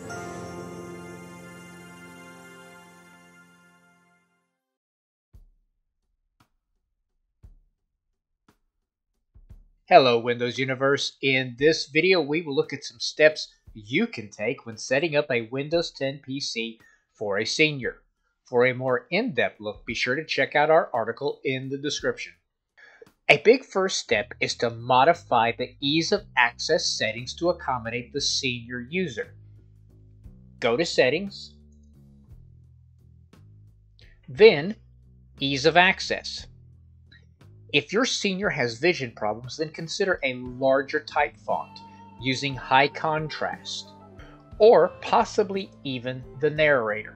Hello Windows Universe. In this video we will look at some steps you can take when setting up a Windows 10 PC for a senior. For a more in-depth look, be sure to check out our article in the description. A big first step is to modify the ease of access settings to accommodate the senior user. Go to Settings, then Ease of Access. If your senior has vision problems, then consider a larger type font using high contrast, or possibly even the narrator.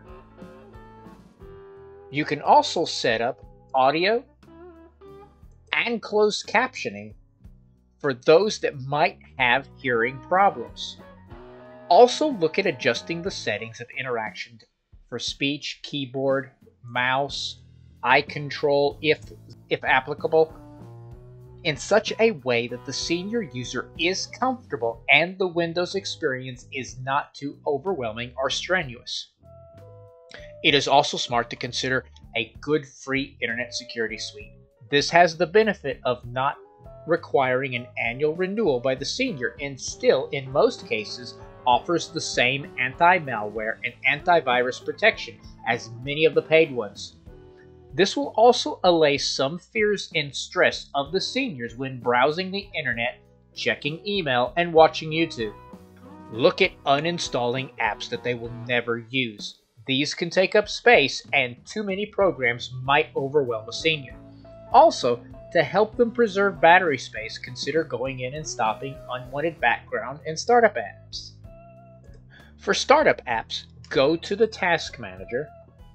You can also set up audio and closed captioning for those that might have hearing problems. Also look at adjusting the settings of interaction for speech, keyboard, mouse, eye control if applicable, in such a way that the senior user is comfortable and the Windows experience is not too overwhelming or strenuous. It is also smart to consider a good free internet security suite. This has the benefit of not requiring an annual renewal by the senior and still, in most cases, offers the same anti-malware and antivirus protection as many of the paid ones. This will also allay some fears and stress of the seniors when browsing the internet, checking email, and watching YouTube. Look at uninstalling apps that they will never use. These can take up space, and too many programs might overwhelm a senior. Also, to help them preserve battery space, consider going in and stopping unwanted background and startup apps. For startup apps, go to the Task Manager.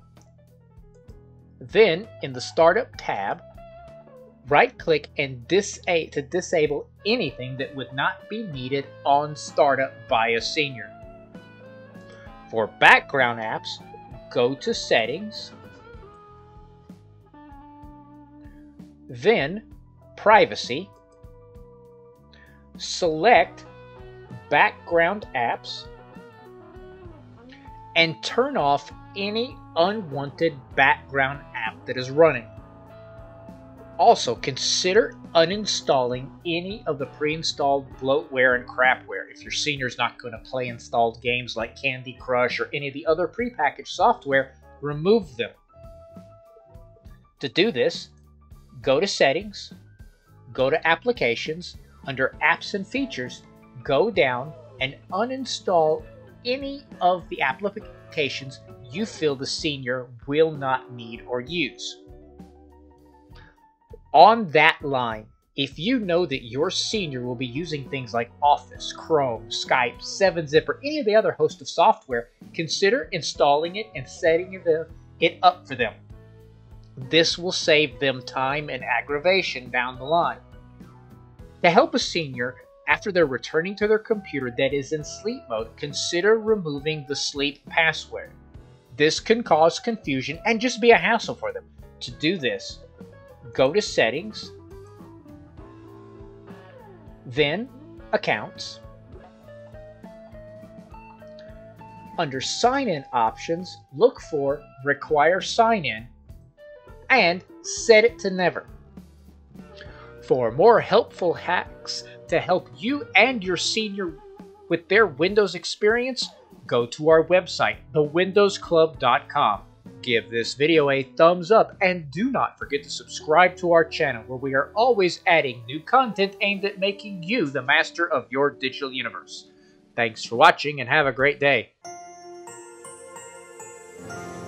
Then, in the Startup tab, right-click and disable anything that would not be needed on startup by a senior. For background apps, go to Settings, then Privacy, select Background Apps, and turn off any unwanted background app that is running. Also, consider uninstalling any of the pre-installed bloatware and crapware if your senior is not going to play installed games like Candy Crush or any of the other prepackaged software. Remove them. To do this, go to Settings, go to Applications, under Apps and Features, go down and uninstall any of the applications you feel the senior will not need or use. On that line, if you know that your senior will be using things like Office, Chrome, Skype, 7-Zip, or any of the other host of software, consider installing it and setting it up for them. This will save them time and aggravation down the line. To help a senior after they're returning to their computer that is in sleep mode, consider removing the sleep password. This can cause confusion and just be a hassle for them. To do this, go to Settings, then Accounts. Under Sign-In options, look for Require Sign-In and set it to Never. For more helpful hacks to help you and your senior with their Windows experience, go to our website, thewindowsclub.com. Give this video a thumbs up and do not forget to subscribe to our channel where we are always adding new content aimed at making you the master of your digital universe. Thanks for watching and have a great day.